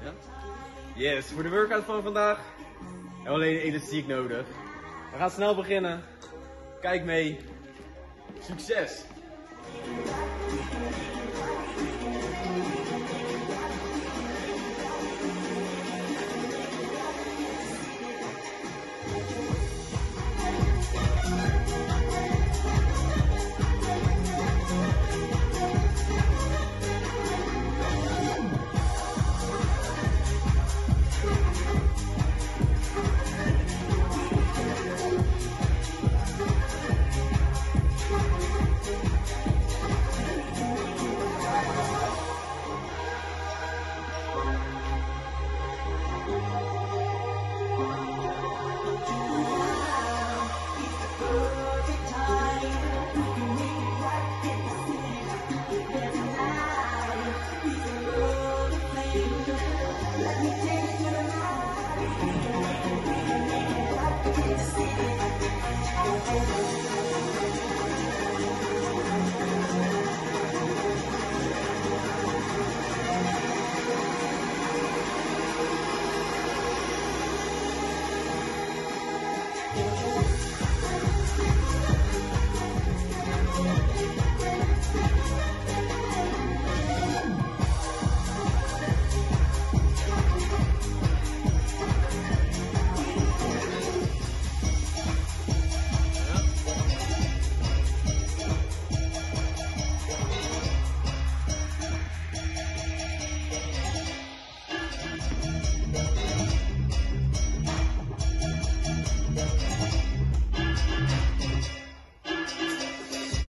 Ja? Yes, voor de workout van vandaag hebben we alleen elastiek nodig. We gaan snel beginnen. Kijk mee. Succes! Let me take you to the night.